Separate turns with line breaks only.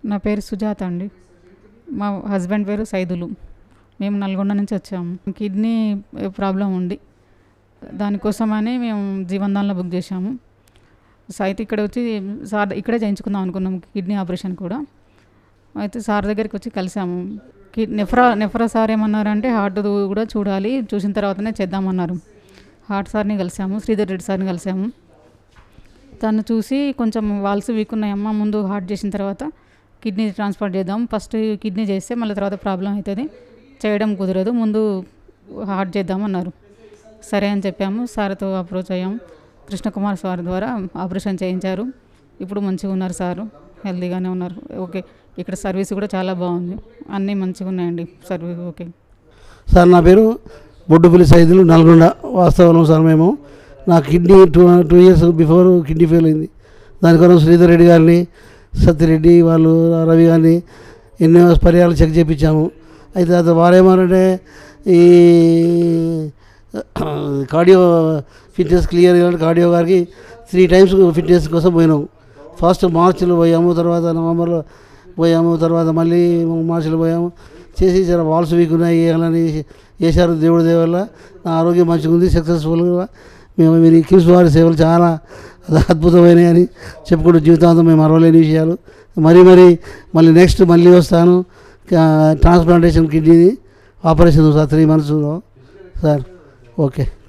నా పేరు సుజాత అండి. మా హస్బెండ్ పేరు సైదులు. మేము నల్గొండ నుంచి వచ్చాము. కిడ్నీ ప్రాబ్లం ఉంది, దానికోసమని మేము జీవన్దాన్లో బుక్ చేసాము. అయితే ఇక్కడ వచ్చి సార్ ఇక్కడే చేయించుకుందాం అనుకున్నాము కిడ్నీ ఆపరేషన్ కూడా. అయితే సార్ దగ్గరికి వచ్చి కలిసాము. నెఫ్రా సార్ ఏమన్నారంటే హార్ట్ కూడా చూడాలి, చూసిన తర్వాతనే చేద్దామన్నారు. హార్ట్ సార్ని కలిసాము, శ్రీధర్ రెడ్డి సార్ని కలిసాము. తను చూసి కొంచెం వాల్స్ వీక్ ఉన్నాయమ్మా, ముందు హార్ట్ చేసిన తర్వాత కిడ్నీ ట్రాన్స్ప్లాంట్ చేద్దాం, ఫస్ట్ కిడ్నీ చేస్తే మళ్ళీ తర్వాత ప్రాబ్లం అవుతుంది, చేయడం కుదరదు, ముందు హార్ట్ చేద్దామన్నారు. సరే అని చెప్పాము. సార్తో అప్రోచ్ అయ్యాము. కృష్ణ కుమార్ సార్ ద్వారా ఆపరేషన్ చేయించారు. ఇప్పుడు మంచిగా ఉన్నారు సారు, హెల్తీగానే ఉన్నారు. ఓకే, ఇక్కడ సర్వీస్ కూడా చాలా బాగుంది, అన్నీ మంచిగా ఉన్నాయండి సర్వీస్. ఓకే
సార్, నా పేరు బొడ్డుపల్లి సైదులు, నల్గొండ వాస్తవం సార్. మేము నా kidney 2 years before kidney fail అయింది. దానికోసం శ్రీధర్ రెడ్డి గారిని, సత్యరెడ్డి వాళ్ళు, రవి గారిని ఎన్నో పర్యాలు చెక్ చేయించాము. అయితే అది వారేమన్నారంటే ఈ కార్డియో ఫిట్నెస్ క్లియర్ కార్డియో గారికి 3 times ఫిట్నెస్ కోసం పోయినాము. ఫస్ట్ మార్చిలో పోయాము, తర్వాత నవంబర్లో పోయాము, తర్వాత మళ్ళీ మార్చిలో పోయాము. చేసి చాలా వాల్స్ వీక్ ఉన్నాయి వేయాలని చేశారు. దేవుడి దయ వల్ల నా ఆరోగ్యం మంచిగా ఉంది, సక్సెస్ఫుల్గా. మేము మీరు కిమ్స్ వారి సేవలు చాలా అద్భుతమైనవి అని చెప్పుకుంటూ జీవితాంతం మేము మరవలేని విషయాలు. మళ్ళీ నెక్స్ట్ మళ్ళీ వస్తాను. Transplantation kidney operation sir 3 months sir. Okay.